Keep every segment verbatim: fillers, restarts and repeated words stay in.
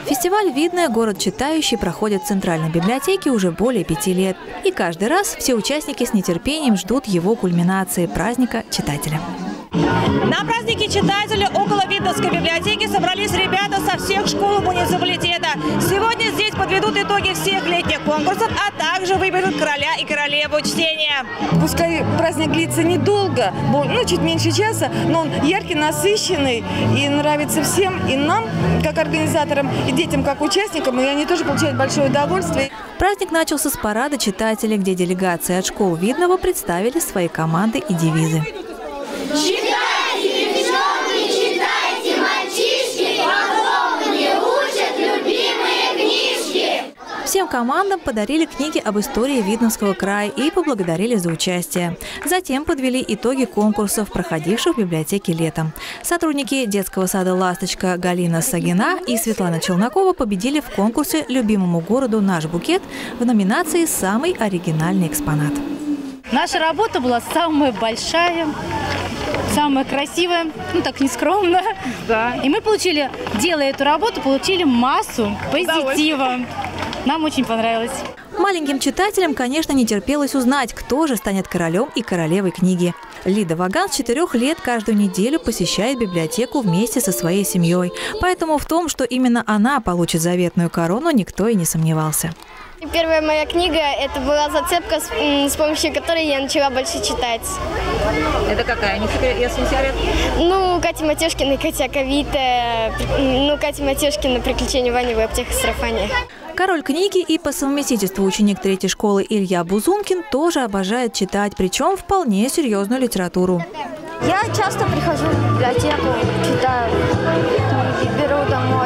Фестиваль «Видное. Город читающий» проходит в Центральной библиотеке уже более пяти лет. И каждый раз все участники с нетерпением ждут его кульминации – праздника читателя. На празднике читателя около Видновской библиотеки собрались ребята со всех школ муниципалитета. Сегодня здесь подведут итоги всех летних конкурсов, а также выберут короля и королеву чтения. Пускай праздник длится недолго, ну, чуть меньше часа, но он яркий, насыщенный и нравится всем, и нам, как организаторам, и детям, как участникам, и они тоже получают большое удовольствие. Праздник начался с парада читателей, где делегации от школ Видного представили свои команды и девизы. Читайте, девчонки, читайте, мальчишки, по-другому не учат любимые книжки. Всем командам подарили книги об истории Видновского края и поблагодарили за участие. Затем подвели итоги конкурсов, проходивших в библиотеке летом. Сотрудники детского сада «Ласточка» Галина Сагина и Светлана Челнокова победили в конкурсе «Любимому городу наш букет» в номинации «Самый оригинальный экспонат». Наша работа была самая большая, самая красивая, ну так нескромно. Да. И мы получили, делая эту работу, получили массу позитива. Нам очень понравилось. Маленьким читателям, конечно, не терпелось узнать, кто же станет королем и королевой книги. Лида Ваган с четырех лет каждую неделю посещает библиотеку вместе со своей семьей. Поэтому в том, что именно она получит заветную корону, никто и не сомневался. Первая моя книга – это была зацепка, с, с помощью которой я начала больше читать. Это какая? Не секрет, если не секрет? Ну, Катя Матюшкина и Катя Аковита. Ну, Катя Матюшкина «Приключения Вани в лаптях и сарафане». Король книги и по совместительству ученик третьей школы Илья Бузункин тоже обожает читать, причем вполне серьезную литературу. Я часто прихожу в библиотеку, читаю книги, беру домой.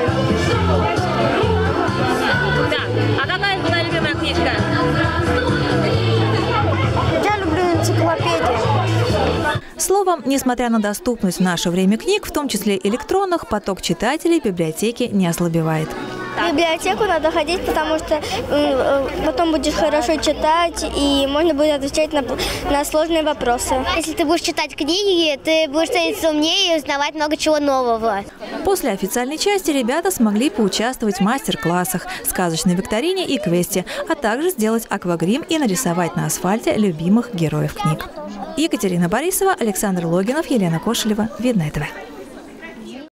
Да. А какая была любимая книжка? Я люблю энциклопедии. Словом, несмотря на доступность в наше время книг, в том числе электронных, поток читателей библиотеки не ослабевает. В библиотеку надо ходить, потому что э, потом будешь хорошо читать, и можно будет отвечать на, на сложные вопросы. Если ты будешь читать книги, ты будешь становиться умнее и узнавать много чего нового. После официальной части ребята смогли поучаствовать в мастер-классах, сказочной викторине и квесте, а также сделать аквагрим и нарисовать на асфальте любимых героев книг. Екатерина Борисова, Александр Логинов, Елена Кошелева. Видное ТВ.